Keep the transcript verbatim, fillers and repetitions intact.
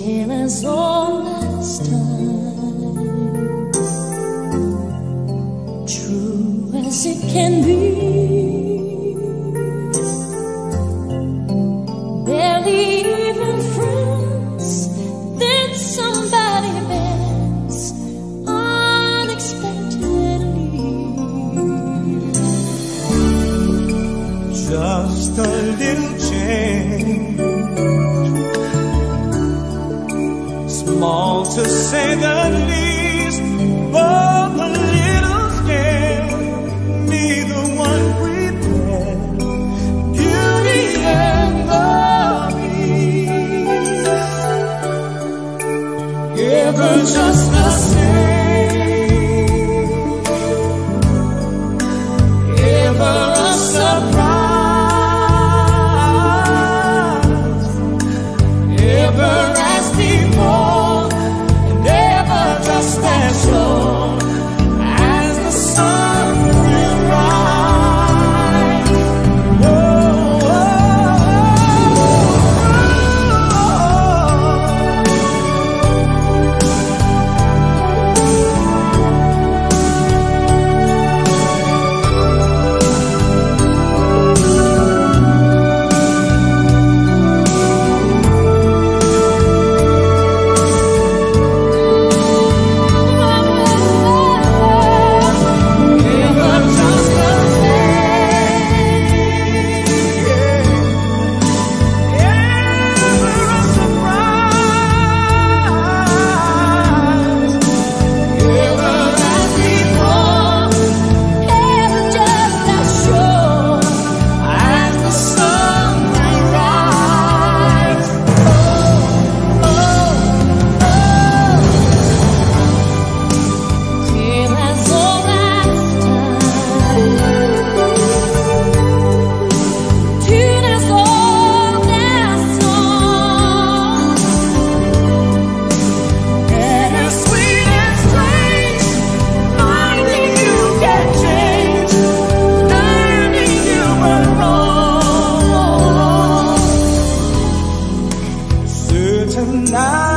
clear as old last time, true as it can be. Barely even friends, then somebody bends unexpectedly. Just a little change, small to say the least, but a little scared. Neither one prepared. Beauty and the Beast, ever just the same, ever a surprise, ever as before, and ever just as sure as the sun will rise. Oh, oh, tonight.